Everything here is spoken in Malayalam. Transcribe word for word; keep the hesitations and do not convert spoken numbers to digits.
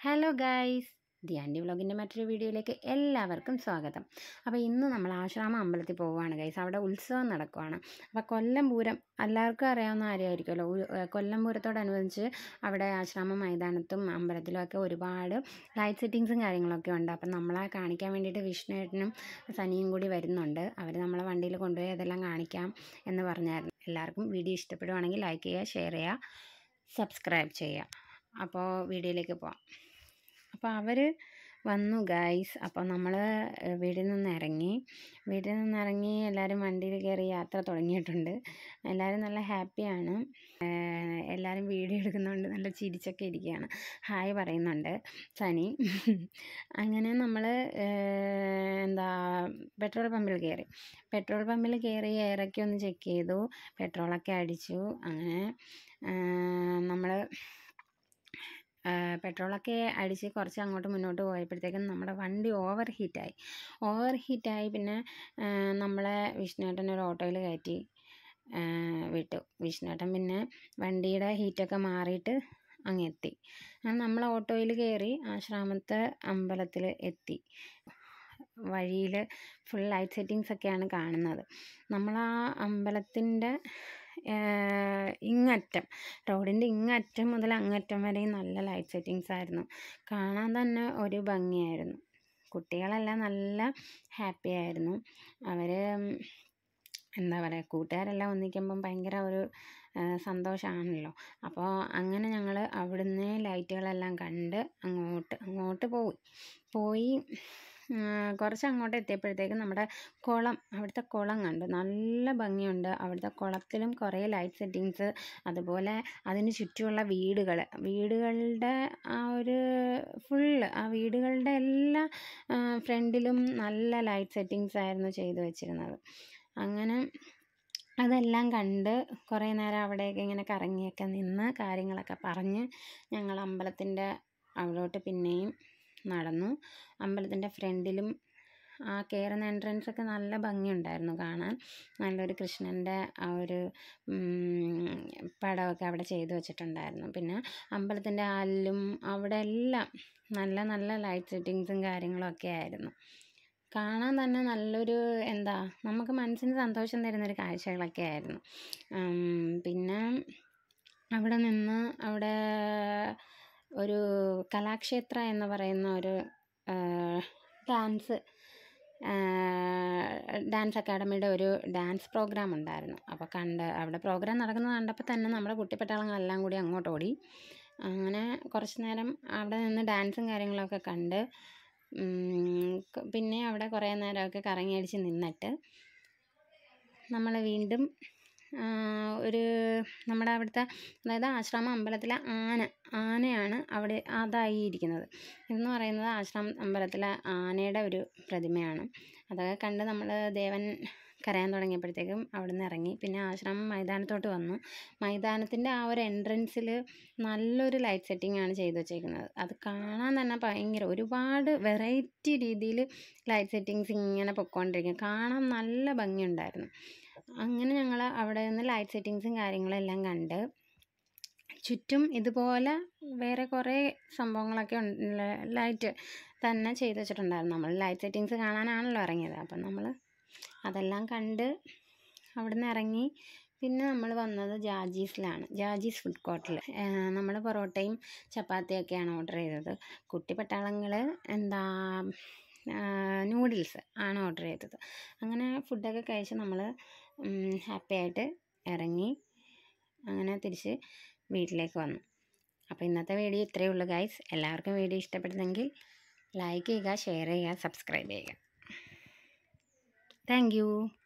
ഹലോ ഗൈസ്, ദി ആൻറ്റി വ്ളോഗിൻ്റെ മറ്റൊരു വീഡിയോയിലേക്ക് എല്ലാവർക്കും സ്വാഗതം. അപ്പോൾ ഇന്ന് നമ്മൾ ആശ്രാമം അമ്പലത്തിൽ പോവുകയാണ് ഗൈസ്. അവിടെ ഉത്സവം നടക്കുവാണ്. അപ്പോൾ കൊല്ലം പൂരം എല്ലാവർക്കും അറിയാവുന്ന കാര്യമായിരിക്കുമല്ലോ. കൊല്ലം പൂരത്തോടനുബന്ധിച്ച് അവിടെ ആശ്രാമം മൈതാനത്തും അമ്പലത്തിലും ഒക്കെ ഒരുപാട് ലൈറ്റ് സെറ്റിങ്സും കാര്യങ്ങളൊക്കെ ഉണ്ട്. അപ്പം നമ്മളെ കാണിക്കാൻ വേണ്ടിയിട്ട് വിഷ്ണുവേട്ടനും സനിയും കൂടി വരുന്നുണ്ട്. അവർ നമ്മളെ വണ്ടിയിൽ കൊണ്ടുപോയി അതെല്ലാം കാണിക്കാം എന്ന് പറഞ്ഞായിരുന്നു. എല്ലാവർക്കും വീഡിയോ ഇഷ്ടപ്പെടുവാണെങ്കിൽ ലൈക്ക് ചെയ്യുക, ഷെയർ ചെയ്യുക, സബ്സ്ക്രൈബ് ചെയ്യുക. അപ്പോൾ വീഡിയോയിലേക്ക് പോവാം. അപ്പോൾ അവർ വന്നു ഗൈസ്. അപ്പോൾ നമ്മൾ വീട്ടിൽ നിന്ന് ഇറങ്ങി വീട്ടിൽ നിന്ന് ഇറങ്ങി എല്ലാവരും വണ്ടിയിൽ കയറി യാത്ര തുടങ്ങിയിട്ടുണ്ട്. എല്ലാവരും നല്ല ഹാപ്പിയാണ്. എല്ലാവരും വീഡിയോ എടുക്കുന്നുണ്ട്, നല്ല ചിരിച്ചൊക്കെ ഇരിക്കുകയാണ്, ഹായ് പറയുന്നുണ്ട് സനി. അങ്ങനെ നമ്മൾ എന്താ പെട്രോൾ പമ്പിൽ കയറി പെട്രോൾ പമ്പിൽ കയറി ഇറക്കി ഒന്ന് ചെക്ക് ചെയ്തു, പെട്രോളൊക്കെ അടിച്ചു. അങ്ങനെ നമ്മൾ പെട്രോളൊക്കെ അടിച്ച് കുറച്ച് അങ്ങോട്ട് മുന്നോട്ട് പോയപ്പോഴത്തേക്കും നമ്മുടെ വണ്ടി ഓവർ ഹീറ്റായി ഓവർ ഹീറ്റായി പിന്നെ നമ്മളെ വിഷ്ണുവേട്ടൻ ഒരു ഓട്ടോയിൽ കയറ്റി വിട്ടു. വിഷ്ണുവേട്ടൻ പിന്നെ വണ്ടിയുടെ ഹീറ്റൊക്കെ മാറിയിട്ട് അങ്ങ് എത്തി. നമ്മൾ ഓട്ടോയിൽ കയറി ആശ്രാമത്തെ അമ്പലത്തിൽ എത്തി. വഴിയിൽ ഫുൾ ലൈറ്റ് സെറ്റിങ്സ് ഒക്കെയാണ് കാണുന്നത്. നമ്മൾ ആ അമ്പലത്തിൻ്റെ ഇങ്ങറ്റം റോഡിൻ്റെ ഇങ്ങറ്റം മുതൽ അങ്ങറ്റം വരെയും നല്ല ലൈറ്റ് സെറ്റിങ്സ് ആയിരുന്നു. കാണാൻ തന്നെ ഒരു ഭംഗിയായിരുന്നു. കുട്ടികളെല്ലാം നല്ല ഹാപ്പി ആയിരുന്നു. അവർ എന്താ പറയുക, കൂട്ടുകാരെല്ലാം ഒന്നിക്കുമ്പം ഭയങ്കര ഒരു സന്തോഷമാണല്ലോ. അപ്പോൾ അങ്ങനെ ഞങ്ങൾ അവിടുന്ന് ലൈറ്റുകളെല്ലാം കണ്ട് അങ്ങോട്ട് അങ്ങോട്ട് പോയി പോയി കുറച്ച് അങ്ങോട്ട് എത്തിയപ്പോഴത്തേക്കും നമ്മുടെ കുളം അവിടുത്തെ കുളം കണ്ടു. നല്ല ഭംഗിയുണ്ട്. അവിടുത്തെ കുളത്തിലും കുറേ ലൈറ്റ് സെറ്റിങ്സ്, അതുപോലെ അതിന് ചുറ്റുമുള്ള വീടുകൾ വീടുകളുടെ ആ ഒരു ഫുള്ള് ആ വീടുകളുടെ എല്ലാ ഫ്രണ്ടിലും നല്ല ലൈറ്റ് സെറ്റിങ്സ് ആയിരുന്നു ചെയ്തു വെച്ചിരുന്നത്. അങ്ങനെ അതെല്ലാം കണ്ട് കുറേ നേരം അവിടെയൊക്കെ ഇങ്ങനെ കറങ്ങിയൊക്കെ നിന്ന് കാര്യങ്ങളൊക്കെ പറഞ്ഞ് ഞങ്ങൾ അമ്പലത്തിൻ്റെ അവിടോട്ട് പിന്നെയും നടന്നു. അമ്പലത്തിൻ്റെ ഫ്രണ്ടിലും ആ കയറുന്ന എൻട്രൻസൊക്കെ നല്ല ഭംഗിയുണ്ടായിരുന്നു കാണാൻ. നല്ലൊരു കൃഷ്ണൻ്റെ ആ ഒരു പടമൊക്കെ അവിടെ ചെയ്തു വെച്ചിട്ടുണ്ടായിരുന്നു. പിന്നെ അമ്പലത്തിൻ്റെ ഹാളിലും അവിടെ എല്ലാം നല്ല നല്ല ലൈറ്റ് സെറ്റിങ്സും കാര്യങ്ങളൊക്കെ ആയിരുന്നു. കാണാൻ തന്നെ നല്ലൊരു എന്താ നമുക്ക് മനസ്സിന് സന്തോഷം തരുന്നൊരു കാഴ്ചകളൊക്കെ ആയിരുന്നു. പിന്നെ അവിടെ നിന്ന് അവിടെ ഒരു കലാക്ഷേത്ര എന്ന് പറയുന്ന ഒരു ഡാൻസ് ഡാൻസ് അക്കാഡമിയുടെ ഒരു ഡാൻസ് പ്രോഗ്രാം ഉണ്ടായിരുന്നു. അപ്പോൾ കണ്ട് അവിടെ പ്രോഗ്രാം നടക്കുന്നത് കണ്ടപ്പോൾ തന്നെ നമ്മുടെ കുട്ടിപ്പട്ടാളങ്ങളെല്ലാം കൂടി അങ്ങോട്ട് ഓടി. അങ്ങനെ കുറച്ച് നേരം അവിടെ നിന്ന് ഡാൻസും കാര്യങ്ങളൊക്കെ കണ്ട് പിന്നെ അവിടെ കുറേ നേരമൊക്കെ കറങ്ങി അടിച്ച് നിന്നിട്ട് നമ്മൾ വീണ്ടും ഒരു നമ്മുടെ അവിടുത്തെ അതായത് ആശ്രാമം അമ്പലത്തിലെ ആന ആനയാണ് അവിടെ അതായി ഇരിക്കുന്നത്. എന്ന് പറയുന്നത് ആശ്രാമം അമ്പലത്തിലെ ആനയുടെ ഒരു പ്രതിമയാണ്. അതൊക്കെ കണ്ട് നമ്മൾ ദേവൻ കരയാൻ തുടങ്ങിയപ്പോഴത്തേക്കും അവിടെ നിന്ന് ഇറങ്ങി. പിന്നെ ആശ്രാമം മൈതാനത്തോട്ട് വന്നു. മൈതാനത്തിൻ്റെ ആ ഒരു എൻട്രൻസിൽ നല്ലൊരു ലൈറ്റ് സെറ്റിംഗ് ആണ് ചെയ്തു വെച്ചേക്കുന്നത്. അത് കാണാൻ തന്നെ ഭയങ്കര ഒരുപാട് വെറൈറ്റി രീതിയിൽ ലൈറ്റ് സെറ്റിങ്സ് ഇങ്ങനെ പൊയ്ക്കൊണ്ടിരിക്കും. കാണാൻ നല്ല ഭംഗിയുണ്ടായിരുന്നു. അങ്ങനെ ഞങ്ങൾ അവിടെ നിന്ന് ലൈറ്റ് സെറ്റിങ്സും കാര്യങ്ങളെല്ലാം കണ്ട് ചുറ്റും ഇതുപോലെ വേറെ കുറേ സംഭവങ്ങളൊക്കെ ലൈറ്റ് തന്നെ ചെയ്ത് വെച്ചിട്ടുണ്ടായിരുന്നു. നമ്മൾ ലൈറ്റ് സെറ്റിങ്സ് കാണാനാണല്ലോ ഇറങ്ങിയത്. അപ്പം നമ്മൾ അതെല്ലാം കണ്ട് അവിടെ നിന്ന് ഇറങ്ങി. പിന്നെ നമ്മൾ വന്നത് ജാജീസിലാണ്, ജാജീസ് ഫുഡ് കോർട്ടിൽ. നമ്മൾ പൊറോട്ടയും ചപ്പാത്തിയൊക്കെയാണ് ഓർഡർ ചെയ്തത്. കുട്ടി പട്ടാളങ്ങൾ എന്താ നൂഡിൽസ് ആണ് ഓർഡർ ചെയ്തത്. അങ്ങനെ ഫുഡൊക്കെ കഴിച്ച് നമ്മൾ ഹാപ്പി ആയിട്ട് ഇറങ്ങി. അങ്ങനെ തിരിച്ച് വീട്ടിലേക്ക് വന്നു. അപ്പോൾ ഇന്നത്തെ വീഡിയോ ഇത്രയേ ഉള്ളൂ ഗൈസ്. എല്ലാവർക്കും വീഡിയോ ഇഷ്ടപ്പെടുന്നെങ്കിൽ ലൈക്ക് ചെയ്യുക, ഷെയർ ചെയ്യുക, സബ്സ്ക്രൈബ് ചെയ്യുക. Thank U.